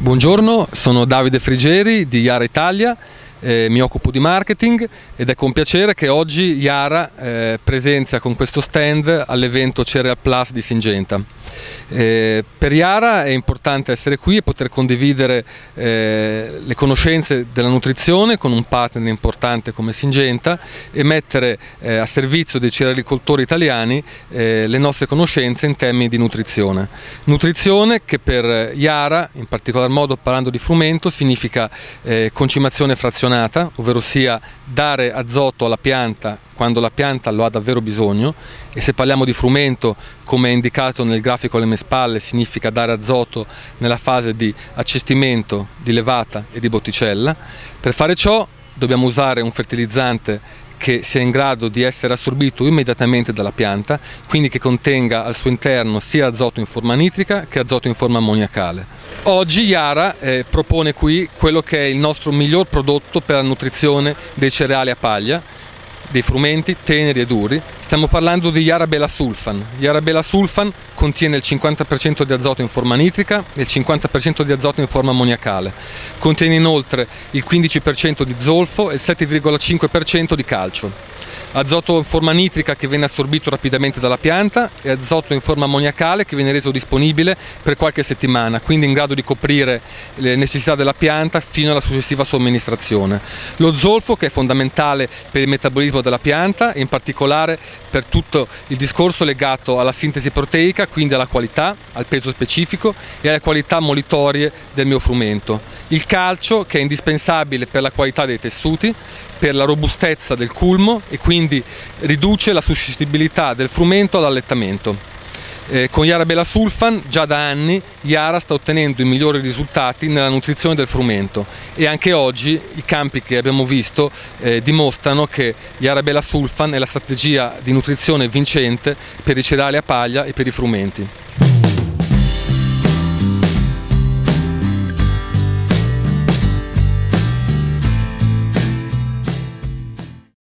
Buongiorno, sono Davide Frigeri di Yara Italia, mi occupo di marketing ed è con piacere che oggi Yara presenzia con questo stand all'evento Cereal Plus di Syngenta. Per Yara è importante essere qui e poter condividere le conoscenze della nutrizione con un partner importante come Syngenta e mettere a servizio dei cerealicoltori italiani le nostre conoscenze in termini di nutrizione. Nutrizione che per Yara, in particolar modo parlando di frumento, significa concimazione frazionata, ovvero sia dare azoto alla pianta quando la pianta lo ha davvero bisogno, e se parliamo di frumento, come è indicato nel grafico alle mie spalle, significa dare azoto nella fase di accestimento, di levata e di botticella. Per fare ciò dobbiamo usare un fertilizzante che sia in grado di essere assorbito immediatamente dalla pianta, quindi che contenga al suo interno sia azoto in forma nitrica che azoto in forma ammoniacale. Oggi Yara propone qui quello che è il nostro miglior prodotto per la nutrizione dei cereali a paglia, dei frumenti teneri e duri. Stiamo parlando di Yara Bela Sulfan. Yara Bela Sulfan contiene il 50% di azoto in forma nitrica e il 50% di azoto in forma ammoniacale. Contiene inoltre il 15% di zolfo e il 7,5% di calcio. Azoto in forma nitrica che viene assorbito rapidamente dalla pianta e azoto in forma ammoniacale che viene reso disponibile per qualche settimana, quindi in grado di coprire le necessità della pianta fino alla successiva somministrazione. Lo zolfo, che è fondamentale per il metabolismo della pianta e in particolare per tutto il discorso legato alla sintesi proteica, quindi alla qualità, al peso specifico e alle qualità molitorie del mio frumento. Il calcio, che è indispensabile per la qualità dei tessuti, per la robustezza del culmo e quindi riduce la suscettibilità del frumento all'allettamento. Con Yara Bela Sulfan già da anni Yara sta ottenendo i migliori risultati nella nutrizione del frumento e anche oggi i campi che abbiamo visto dimostrano che Yara Bela Sulfan è la strategia di nutrizione vincente per i cereali a paglia e per i frumenti.